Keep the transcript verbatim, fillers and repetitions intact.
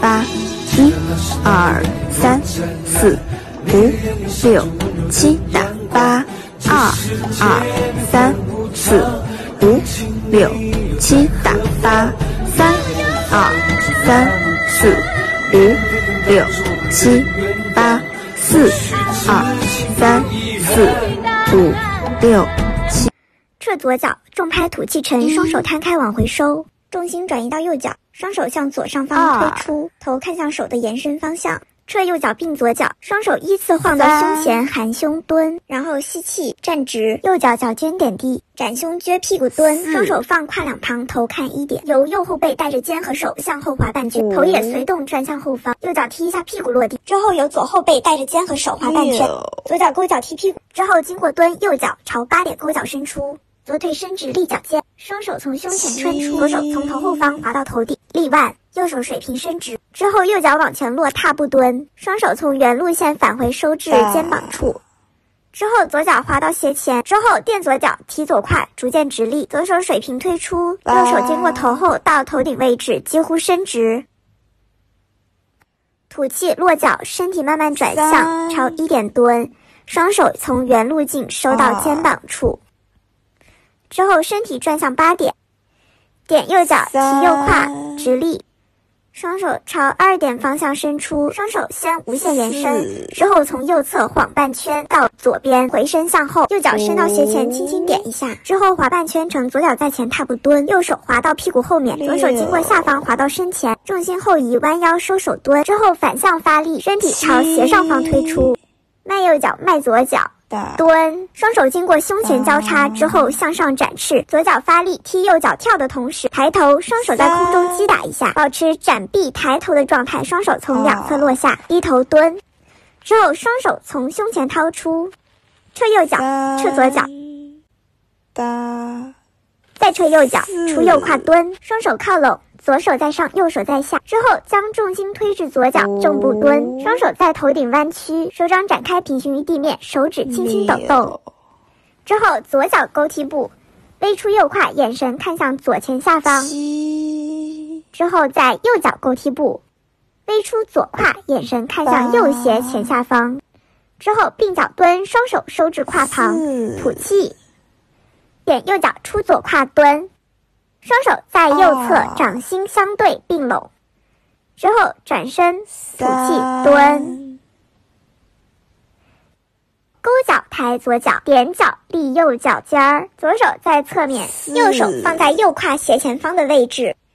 八，一、二、三、四、五、六、七，打八，二、二、三、四、五、六、七，打八，三、二、三、四、五、六、七、八，四、二、三、四、五、六、七。 撤左脚，重拍吐气沉，双手摊开往回收，重心转移到右脚，双手向左上方推出，头看向手的延伸方向。撤右脚并左脚，双手依次晃到胸前，含胸蹲，然后吸气站直，右脚脚尖点地，展胸撅屁股蹲，双手放胯两旁，头看一点，由右后背带着肩和手向后滑半圈，头也随动转向后方，右脚踢一下屁股落地，之后由左后背带着肩和手滑半圈，左脚勾脚踢屁股，之后经过蹲，右脚朝八点勾脚伸出。左腿伸直立脚尖，双手从胸前穿出，左手从头后方滑到头顶，立腕，右手水平伸直，之后右脚往前落踏步蹲，双手从原路线返回收至肩膀处，之后左脚滑到斜前，之后垫左脚提左胯，逐渐直立，左手水平推出，右手经过头后到头顶位置几乎伸直，吐气落脚，身体慢慢转向朝一点蹲，双手从原路径收到肩膀处。之后身体转向八点，点右脚提右胯直立，双手朝二点方向伸出，双手先无限延伸，之后从右侧晃半圈到左边回身向后，右脚伸到斜前轻轻点一下，之后滑半圈成左脚在前踏步蹲，右手滑到屁股后面，左手经过下方滑到身前，重心后移弯腰收手蹲，之后反向发力，身体朝斜上方推出，迈右脚迈左脚蹲，双手经过胸前交叉之后向上展翅，左脚发力踢右脚跳的同时抬头，双手在空中击打一下，保持展臂抬头的状态，双手从两侧落下，低头蹲，之后双手从胸前掏出，撤右脚，撤左脚，再撤右脚，出右胯蹲，双手靠拢，左手在上，右手在下，之后将重心推至左脚，正步蹲，双手在头顶弯曲，手掌展开平行于地面，手指轻轻抖动。之后左脚勾踢步，微出右胯，眼神看向左前下方。之后在右脚勾踢步，微出左胯，眼神看向右斜前下方。之后并脚蹲，双手收至胯旁，吐气，点右脚出左胯蹲。双手在右侧掌心相对并拢，之后转身吐气蹲，勾脚抬左脚，点脚立右脚尖儿，左手在侧面，右手放在右胯斜前方的位置，